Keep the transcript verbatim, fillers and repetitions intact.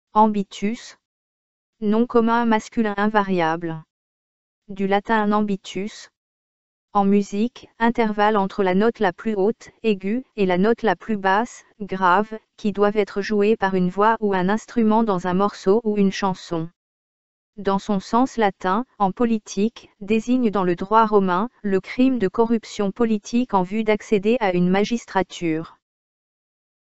Ambitus. Nom commun masculin invariable. Du latin ambitus. En musique, intervalle entre la note la plus haute, aiguë, et la note la plus basse, grave, qui doivent être jouées par une voix ou un instrument dans un morceau ou une chanson. Dans son sens latin, en politique, désigne dans le droit romain, le crime de corruption politique en vue d'accéder à une magistrature.